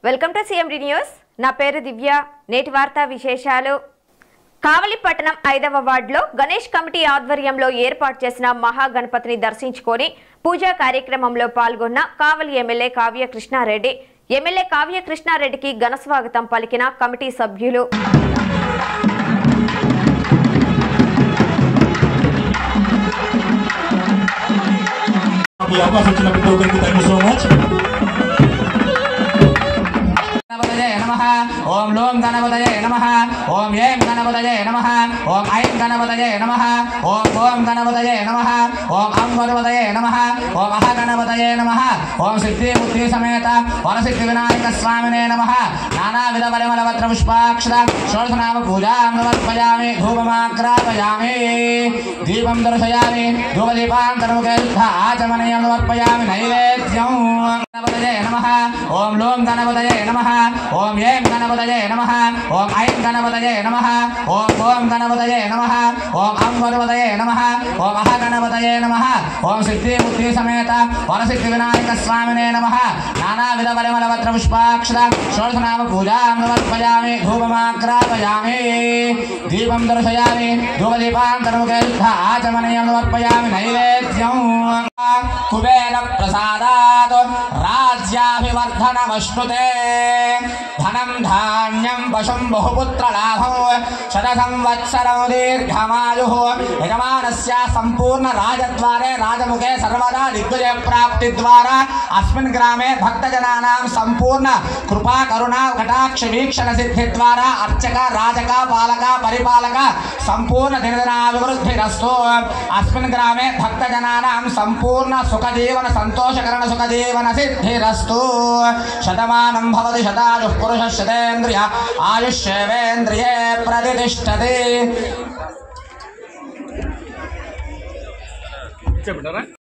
Welcome to CMD news. నా పేరు దివ్య. నేటి వార్తా విశేషాలు. కావలి పట్టణం 5వ వార్డులో గణేష్ కమిటీ ఆధ్వర్యంలో ఏర్పాటు చేసిన మహాగణపతిని దర్శించుకొని పూజా కార్యక్రమంలో పాల్గొన్న కావలి ఎమ్మెల్యే కావ్య కృష్ణారెడ్డి. ఎమ్మెల్యే కావ్య కృష్ణారెడ్డికి ఘన స్వాగతం పలికిన కమిటీ సభ్యులు. ओम लोम गणपतये नमः ओम ऐं गणपतये नमः ओम ऐं गणपतये नमः ओम ओम गणपतये नमः ओम अं गणपतये नमः ओम अह गणपतये नमः ओम सिद्धि बुद्धि समेत वरसिद्धि विनायक स्वामिने नमः नानाविध परिमलपत्र पुष्पाक्षर षोडशनाम पूजां समर्पयामि धूपमाग्रापयामि दीपं दर्शयामि धूपदीपान्तर्मुखे शुद्ध आचमनीयं समर्पयामि नैवेद्यं गणपतये नमः ओम लोम गणपतये नमः ओम ऐं गणपतये नमः ओम ऐं गणपतये नमः ओम ओम गणपतये नमः ओम अं गणपतये नमः ओम अह गणपतये नमः ओम सिद्धि बुद्धि समेत वरसिद्धि विनायक स्वामिने नमः नानाविध परिमलपत्र पुष्पाक्षर षोडशनाम पूजां समर्पयामि धूपमाग्रापयामि दीपं दर्शयामि धूपदीपान्तर्मुखे शुद्ध आचमनीयं समर्पयामि नैवेद्यं कुबेर प्रसादात् राज्याभिवर्धनमश्नुते धनं धान्यं पशुं बहुपुत्रलाभं शतसंवत्सरं दीर्घमायुः यजमानस्य सम्पूर्ण राजद्वारे राजमुखे सर्वदा दिग्विजय प्राप्ति द्वारा अस्मिन् ग्रामे भक्तजनानां सम्पूर्ण कृपा करुणा कटाक्ष वीक्षण सिद्धि द्वारा अर्चक राजक पालक परिपालक सम्पूर्ण दिनदिनाभिवृद्धिरस्तु। अस्मिन् ग्रामे भक्तजनानां सम्पूर्ण सुखजीवन संतोषकरण सुखजीवन सिद्धिरस्तु। शतमानं भवति शतायुः पुरुषः शतेन्द्रिय आयुष्येवेन्द्रिये प्रतिष्ठते।